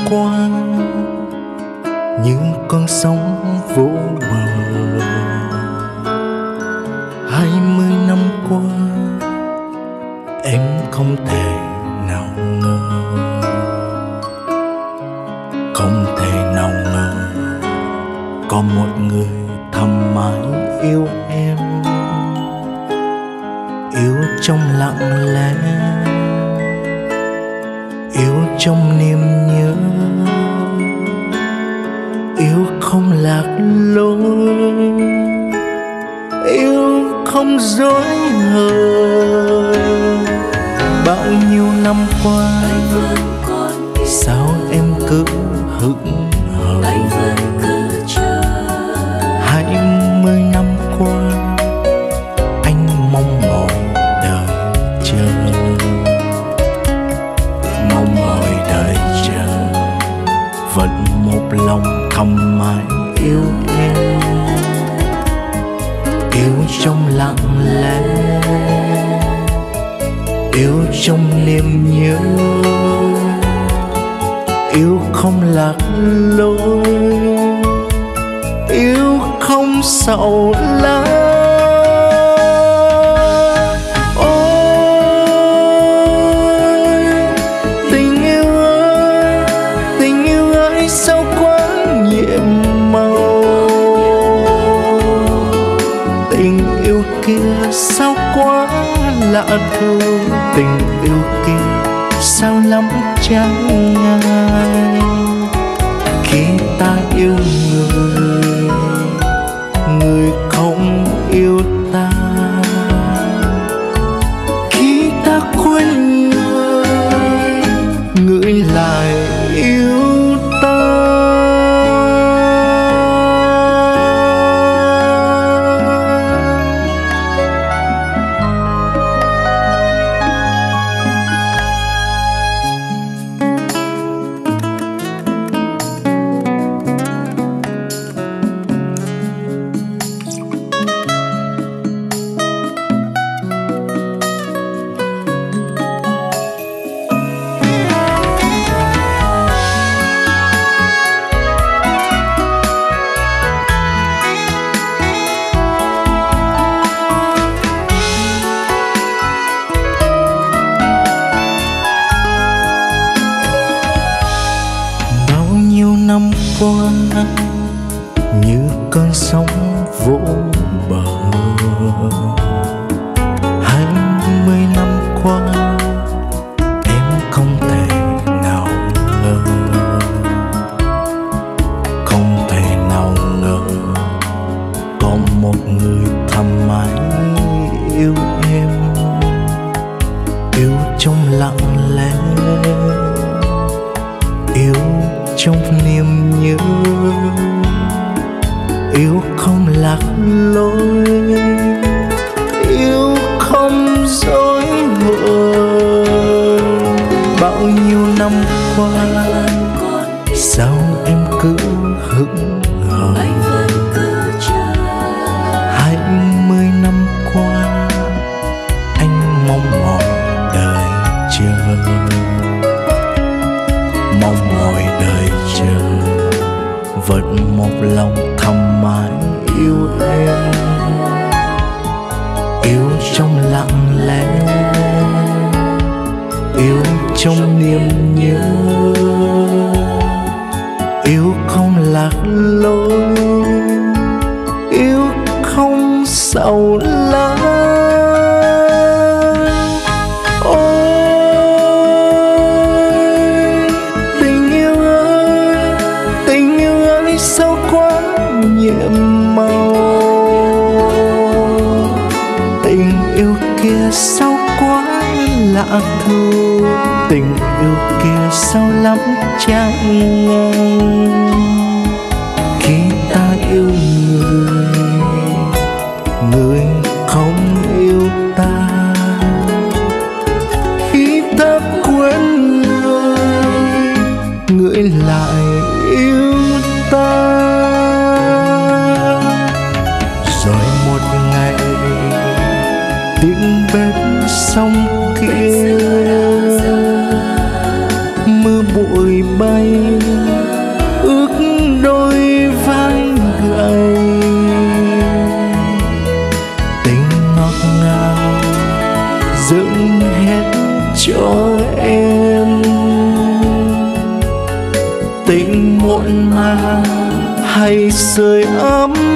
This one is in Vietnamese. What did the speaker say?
qua như con sóng vô bờ. 20 năm qua em không thể nào ngờ, không thể nào ngờ có một người thầm mãi yêu em, yêu trong lặng lẽ, yêu trong niềm nhớ, yêu không lạc lối, yêu không dối hờn. Bao nhiêu năm qua sao em cứ hững hờ? 20 năm qua anh mong mỏi đời chờ, mong mỏi đời chờ, vẫn một lòng thầm mãi yêu em, yêu trong lặng lẽ, yêu trong niềm nhớ, yêu không lạc lối, yêu không sầu lá. Ôi tình yêu ơi sao quá nhiệm màu, tình yêu kia sao quá lạ thường, tình yêu kia sao lắm chẳng ngại. Khi ta yêu người, người không yêu ta, khi ta quên người, người lại yêu ta. Năm qua như cơn sóng vỗ bờ, 20 năm qua em không thể nào ngờ, không thể nào ngờ có một người thầm mãi yêu em, yêu trong lặng lẽ, yêu trong niềm nhớ, yêu không lạc lối, yêu không dối hờn. Bao nhiêu năm qua sao em cứ hững hờ? 20 năm qua anh mong mỏi đời chờ, mong mỏi đời chờ, vẫn một lòng thầm mãi yêu em, yêu trong lặng lẽ, yêu trong niềm nhớ, yêu không lạc lối, yêu không sầu lá. Sao quá nhiệm màu, tình yêu kia sao quá lạ thường, tình yêu kia sao lắm chẳng ngờ. Khi ta yêu người, người không yêu ta, khi ta quên người, người lại yêu ta. Rồi một ngày tiếng bên sông kia, mưa bụi bay, ước đôi vai gầy. Tình ngọt ngào dựng hết cho em, tình muộn màng hay sưởi ấm